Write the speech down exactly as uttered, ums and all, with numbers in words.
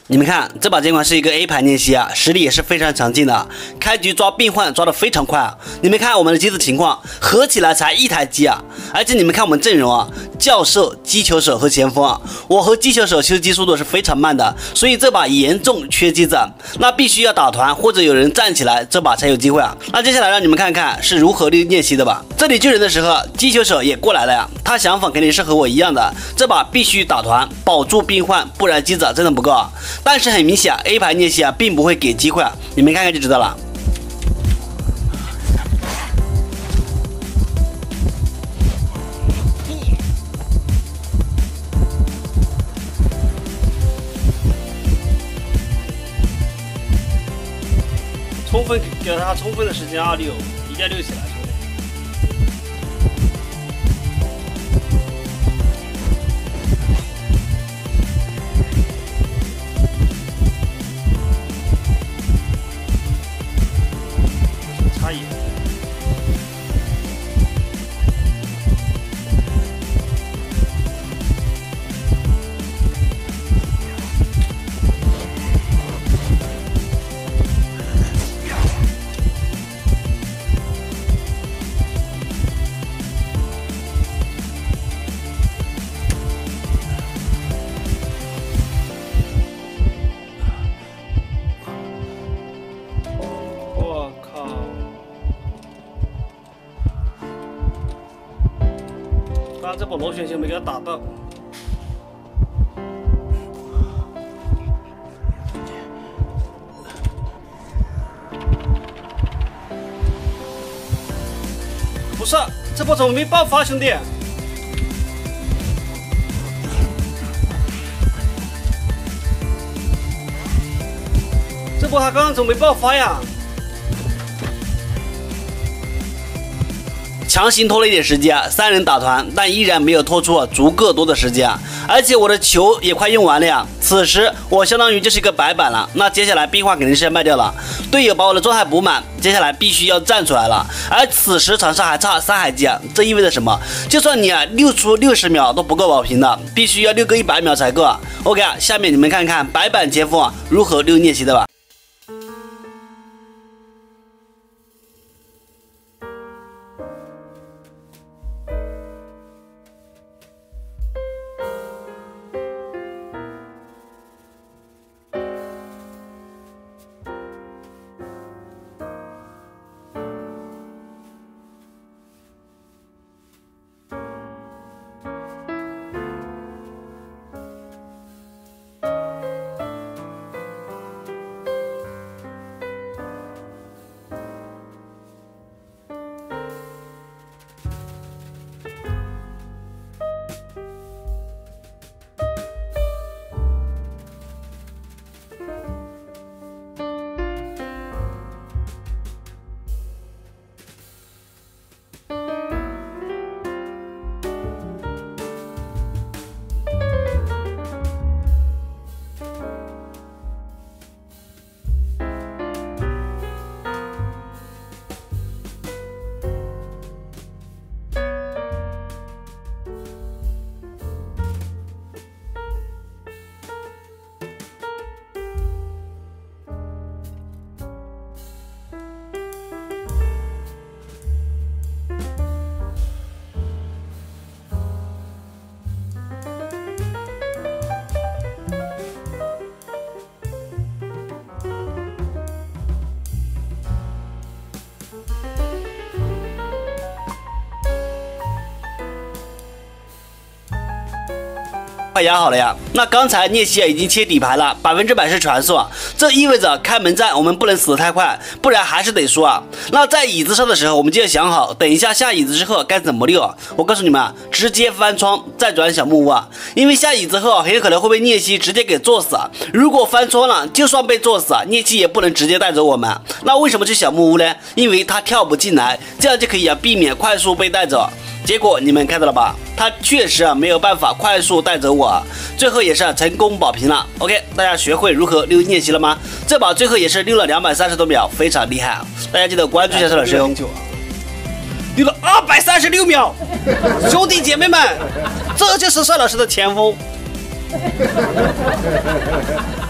你们看这把监管是一个 A 牌练习啊，实力也是非常强劲的，开局抓病患抓的非常快啊。你们看我们的机子情况，合起来才一台机啊，而且你们看我们阵容啊，教授、击球手和前锋啊，我和击球手修机速度是非常慢的，所以这把严重缺机子，那必须要打团或者有人站起来，这把才有机会啊。那接下来让你们看看是如何练习的吧。这里救人的时候，击球手也过来了呀，他想法肯定是和我一样的，这把必须打团保住病患，不然机子真的不够啊。但是很明显啊 ，A 牌练习啊，并不会给机会啊，你们看看就知道了。充分给了他充分的时间二六，一定要溜起来。 差异。我靠！ 刚刚这波螺旋球没给他打到，不是这波怎么没爆发，兄弟？这波他刚刚怎么没爆发呀？ 强行拖了一点时间，三人打团，但依然没有拖出足够多的时间，而且我的球也快用完了呀。此时我相当于就是一个白板了，那接下来病患肯定是要卖掉了。队友把我的状态补满，接下来必须要站出来了。而此时场上还差三海机，这意味着什么？就算你啊溜出六十秒都不够保平的，必须要溜个一百秒才够啊。OK 啊，下面你们看看白板前锋啊如何溜练习的吧。 快压好了呀！那刚才聂西啊已经切底牌了，百分之百是传送，这意味着开门战我们不能死得太快，不然还是得输啊。那在椅子上的时候，我们就要想好，等一下下椅子之后该怎么溜啊。我告诉你们啊，直接翻窗再转小木屋啊，因为下椅子后很有可能会被聂西直接给坐死啊。如果翻窗了，就算被坐死啊，聂西也不能直接带走我们。那为什么去小木屋呢？因为他跳不进来，这样就可以啊避免快速被带走。结果你们看到了吧？他确实啊没有办法快速带走我，最后也是、啊、成功保平了。OK， 大家学会如何溜练习了吗？这把最后也是溜了两百三十多秒，非常厉害啊！大家记得关注一下车老师哟。溜了二百三十六秒，兄弟姐妹们，这就是帅老师的前锋。